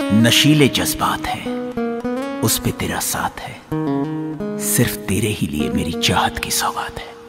नशीले जज्बात है, उस पे तेरा साथ है, सिर्फ तेरे ही लिए मेरी चाहत की सौगात है।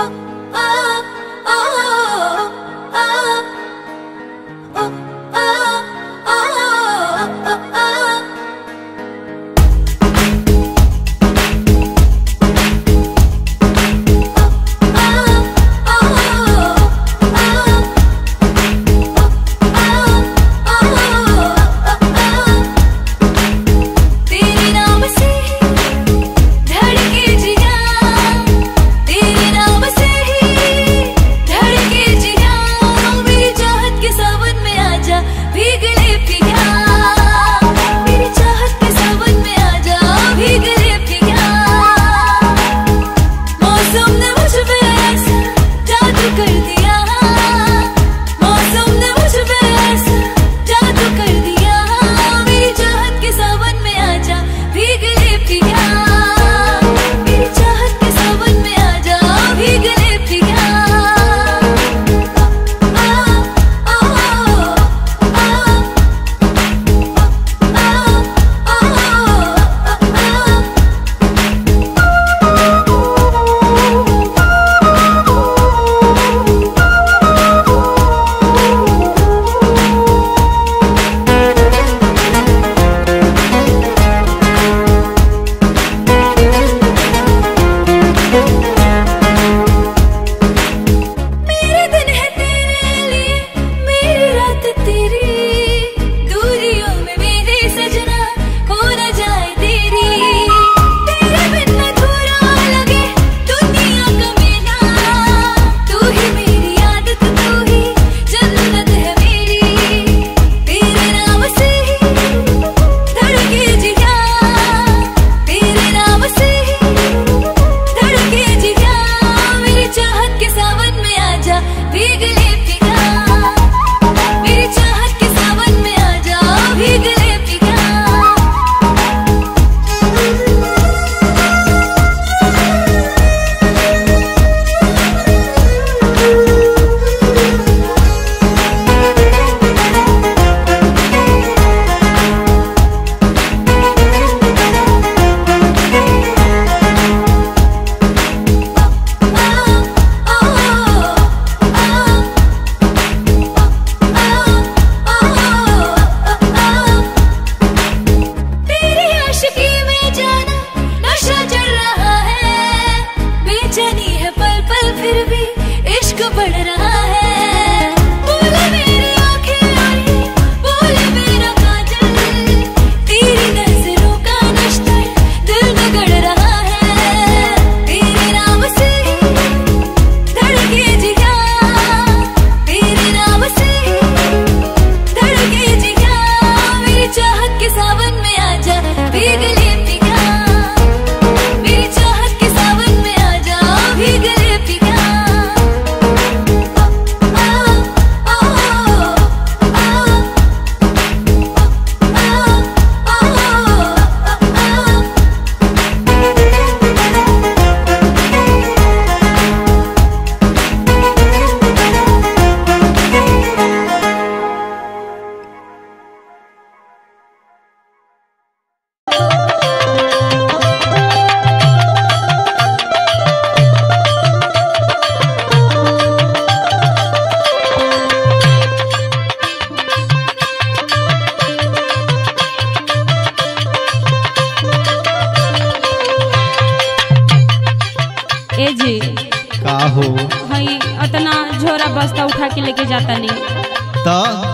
बस्ता उठा के लेके जाता नहीं तो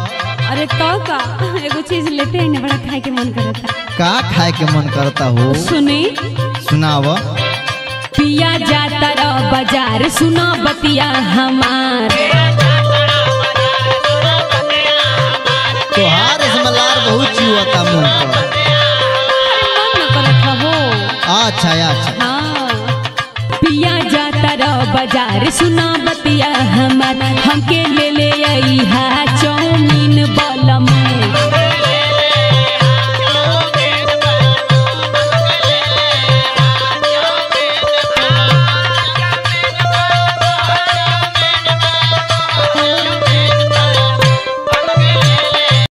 अरे तो का एगो चीज लेते हैं बड़ा खाए के मन करता। का खाए के मन करता हो? सुनी सुनाव। पिया जाता रो बाजार सुना बतिया हमार तोहार इसमलार बहुत चुआता मुंह पर। मन न करत हो। अच्छा अच्छा हाँ पिया जाता रो बाजार सुना बतिया हमार हमके ले ले आई हा चौमीन बलम